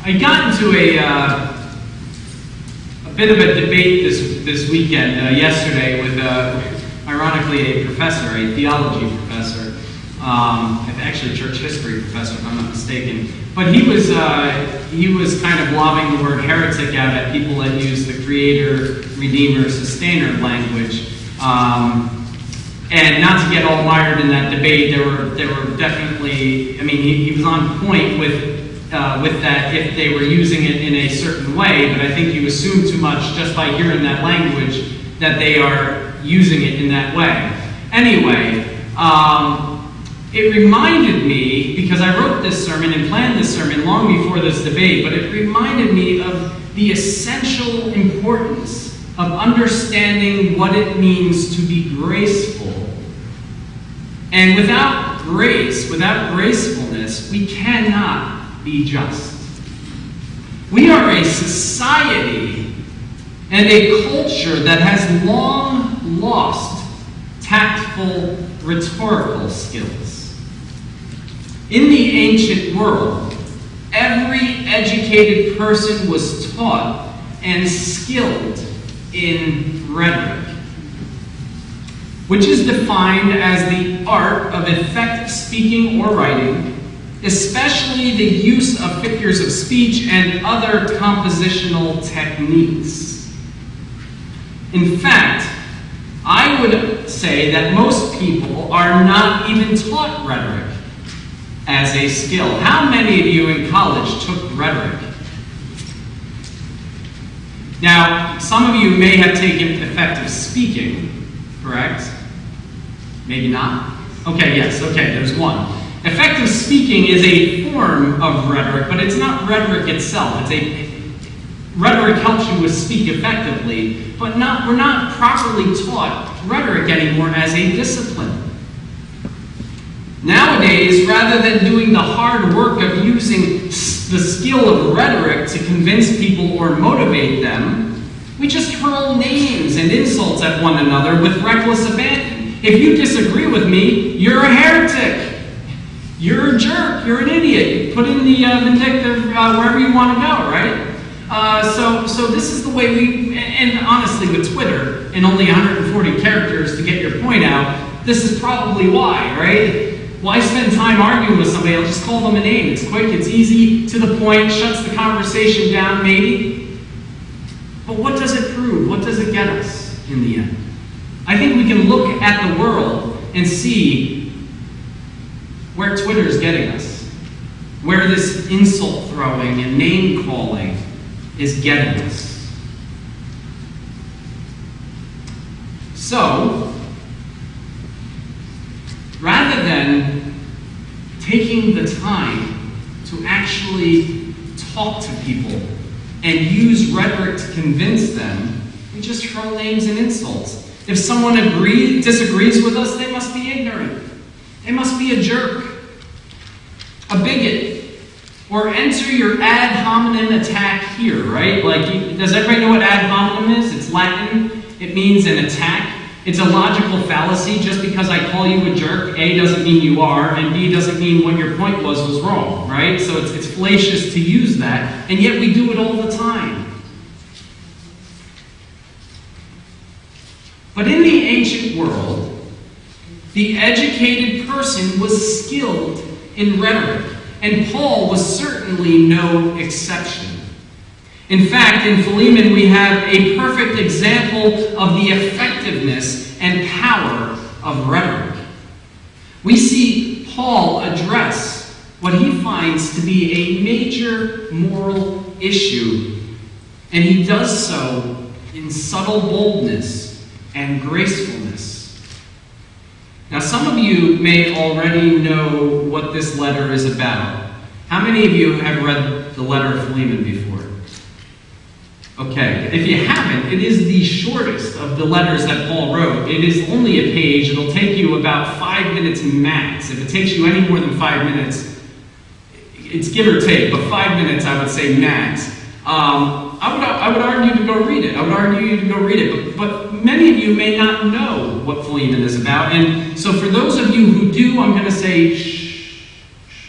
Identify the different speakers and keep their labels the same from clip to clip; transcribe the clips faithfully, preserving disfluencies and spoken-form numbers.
Speaker 1: I got into a, uh, a bit of a debate this, this weekend, uh, yesterday, with, uh, ironically, a professor, a theology professor, um, actually a church history professor, if I'm not mistaken. But he was, uh, he was kind of lobbing the word heretic out at people that use the creator, redeemer, sustainer language. Um, and not to get all mired in that debate, there were, there were definitely, I mean, he, he was on point with Uh, with that if they were using it in a certain way, but I think you assume too much just by hearing that language that they are using it in that way. Anyway, um, it reminded me, because I wrote this sermon and planned this sermon long before this debate, but it reminded me of the essential importance of understanding what it means to be graceful. And without grace, without gracefulness, we cannot be just. We are a society and a culture that has long lost tactful rhetorical skills. In the ancient world, every educated person was taught and skilled in rhetoric, which is defined as the art of effective speaking or writing, especially the use of figures of speech and other compositional techniques. In fact, I would say that most people are not even taught rhetoric as a skill. How many of you in college took rhetoric? Now, some of you may have taken effective speaking, correct? Maybe not? Okay, yes, okay, there's one. Effective speaking is a form of rhetoric, but it's not rhetoric itself. It's a rhetoric helps you to speak effectively, but not we're not properly taught rhetoric anymore as a discipline. Nowadays, rather than doing the hard work of using the skill of rhetoric to convince people or motivate them, we just hurl names and insults at one another with reckless abandon. If you disagree with me, you're a heretic. You're a jerk, you're an idiot. Put in the uh, vindictive uh, wherever you want to go, right? Uh, so, so this is the way we, and, and honestly with Twitter, and only one hundred forty characters to get your point out, this is probably why, right? Why spend time arguing with somebody? I'll just call them a name. It's quick, it's easy, to the point, shuts the conversation down, maybe. But what does it prove? What does it get us in the end? I think we can look at the world and see where Twitter is getting us, where this insult throwing and name calling is getting us. So, rather than taking the time to actually talk to people and use rhetoric to convince them, we just throw names and insults. If someone agrees, disagrees with us, they must be ignorant. They must be a jerk, a bigot, or enter your ad hominem attack here, right? Like, does everybody know what ad hominem is? It's Latin. It means an attack. It's a logical fallacy. Just because I call you a jerk, A, doesn't mean you are, and B, doesn't mean what your point was was wrong, right? So it's, it's fallacious to use that, and yet we do it all the time. But in the ancient world, the educated person was skilled in rhetoric, and Paul was certainly no exception. In fact, in Philemon we have a perfect example of the effectiveness and power of rhetoric. We see Paul address what he finds to be a major moral issue, and he does so in subtle boldness and gracefulness. Now, some of you may already know what this letter is about. How many of you have read the letter of Philemon before? Okay, if you haven't, it is the shortest of the letters that Paul wrote. It is only a page. It'll take you about five minutes max. If it takes you any more than five minutes, it's give or take, but five minutes I would say max. Um, I would, I would argue to go read it. I would argue you to go read it. But, but many of you may not know what Philemon is about. And so for those of you who do, I'm going to say shh, shh.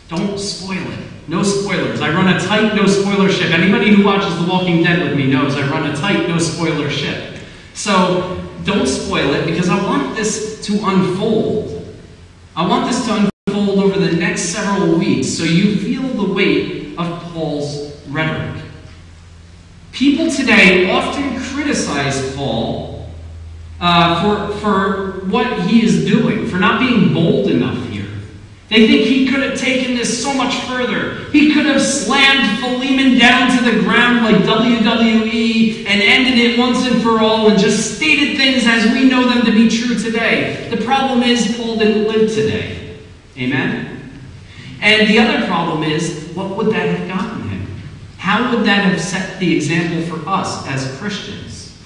Speaker 1: Don't spoil it. No spoilers. I run a tight, no spoiler ship. Anybody who watches The Walking Dead with me knows I run a tight, no spoiler ship. So don't spoil it, because I want this to unfold. I want this to unfold over the next several weeks so you feel the weight of Paul's rhetoric. People today often criticize Paul uh, for, for what he is doing, for not being bold enough here. They think he could have taken this so much further. He could have slammed Philemon down to the ground like W W E and ended it once and for all and just stated things as we know them to be true today. The problem is Paul didn't live today. Amen? And the other problem is, what would that have gotten him? How would that have set the example for us as Christians?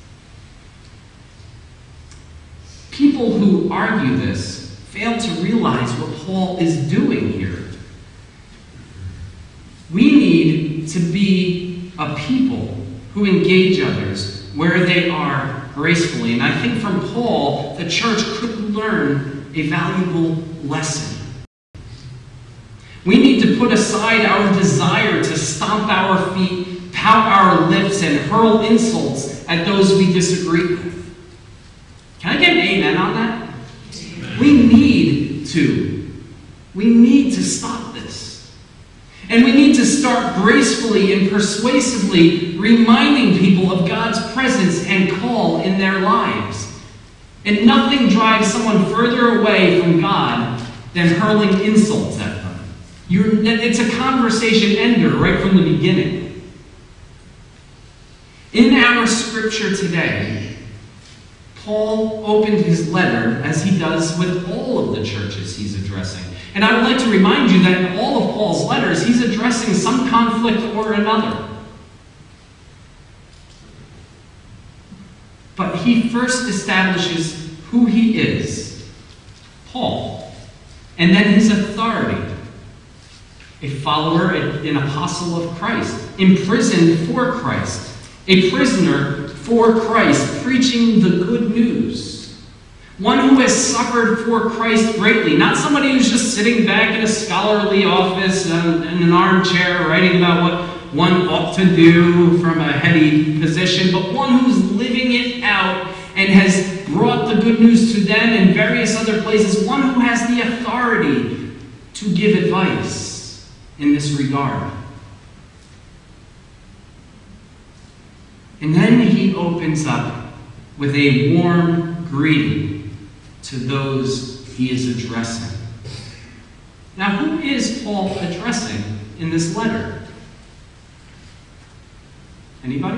Speaker 1: People who argue this fail to realize what Paul is doing here. We need to be a people who engage others where they are gracefully. And I think from Paul, the church could learn a valuable lesson. We need to put aside our desire to stomp our feet, pout our lips, and hurl insults at those we disagree with. Can I get an amen on that? We need to. We need to stop this. And we need to start gracefully and persuasively reminding people of God's presence and call in their lives. And nothing drives someone further away from God than hurling insults at them. You're, it's a conversation ender right from the beginning. In our scripture today, Paul opened his letter as he does with all of the churches he's addressing. And I would like to remind you that in all of Paul's letters, he's addressing some conflict or another. But he first establishes who he is, Paul, and then his authority. A follower, an apostle of Christ, imprisoned for Christ, a prisoner for Christ, preaching the good news. One who has suffered for Christ greatly, not somebody who's just sitting back in a scholarly office um, in an armchair writing about what one ought to do from a heady position, but one who's living it out and has brought the good news to them in various other places, one who has the authority to give advice in this regard. And then he opens up with a warm greeting to those he is addressing. Now, who is Paul addressing in this letter? Anybody?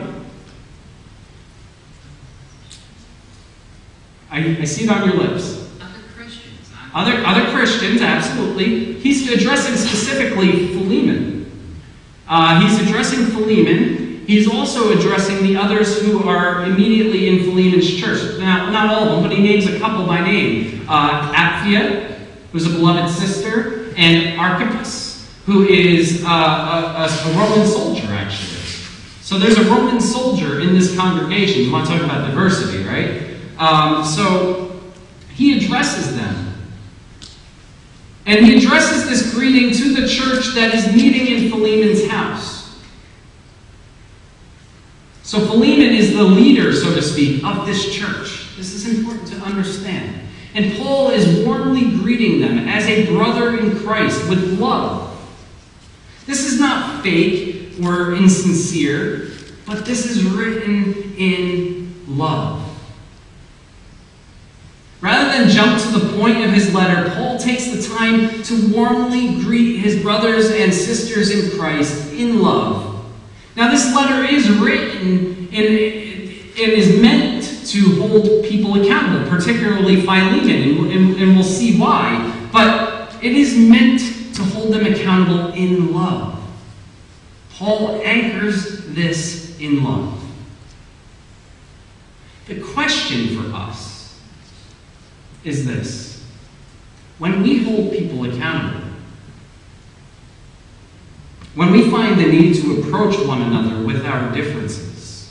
Speaker 1: I, I see it on your lips.
Speaker 2: Other Christians.
Speaker 1: Other, other Christians, absolutely. He's addressing specifically Philemon. Uh, he's addressing Philemon. He's also addressing the others who are immediately in Philemon's church. Now, not all of them, but he names a couple by name. Uh, Apphia, who's a beloved sister, and Archippus, who is uh, a, a Roman soldier, actually. So there's a Roman soldier in this congregation. You want to talk about diversity, right? Um, so he addresses them. And he addresses this greeting to the church that is meeting in Philemon's house. So Philemon is the leader, so to speak, of this church. This is important to understand. And Paul is warmly greeting them as a brother in Christ with love. This is not fake or insincere, but this is written in love. Rather than jump to the point of his letter, Paul takes the time to warmly greet his brothers and sisters in Christ in love. Now, this letter is written and is meant to hold people accountable, particularly Philemon, and, and, and we'll see why. But it is meant to hold them accountable in love. Paul anchors this in love. The question for us is this: when we hold people accountable, when we find the need to approach one another with our differences,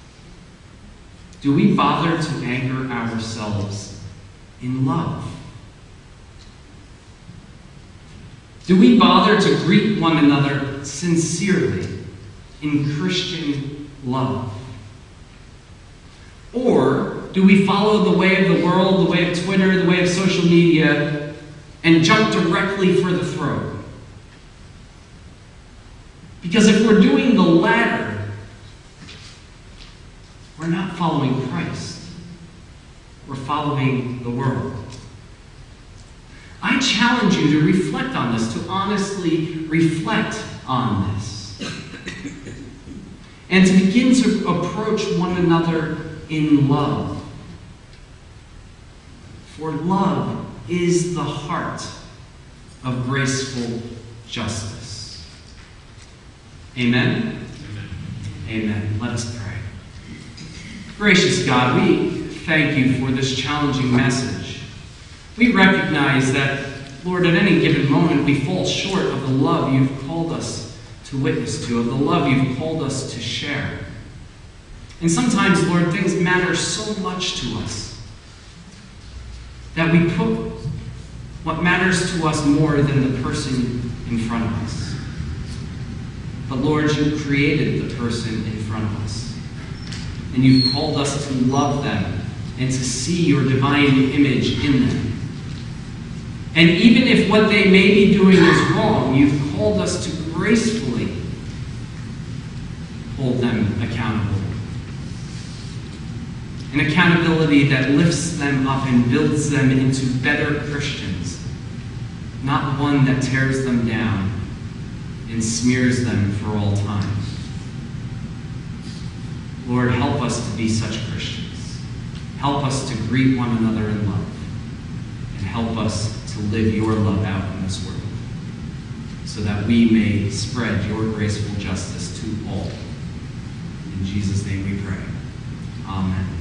Speaker 1: do we bother to anchor ourselves in love? Do we bother to greet one another sincerely in Christian love? Or do we follow the way of the world, the way of Twitter, the way of social media, and jump directly for the throat? Because if we're doing the latter, we're not following Christ. We're following the world. I challenge you to reflect on this, to honestly reflect on this. And to begin to approach one another in love. For love is the heart of graceful justice. Amen? Amen. Amen. Let us pray. Gracious God, we thank you for this challenging message. We recognize that, Lord, at any given moment we fall short of the love you've called us to witness to, of the love you've called us to share. And sometimes, Lord, things matter so much to us that we put what matters to us more than the person in front of us. But Lord, you created the person in front of us. And you've called us to love them and to see your divine image in them. And even if what they may be doing is wrong, you've called us to gracefully hold them accountable. An accountability that lifts them up and builds them into better Christians, not one that tears them down and smears them for all time. Lord, help us to be such Christians. Help us to greet one another in love. And help us to live your love out in this world, so that we may spread your graceful justice to all. In Jesus' name we pray. Amen.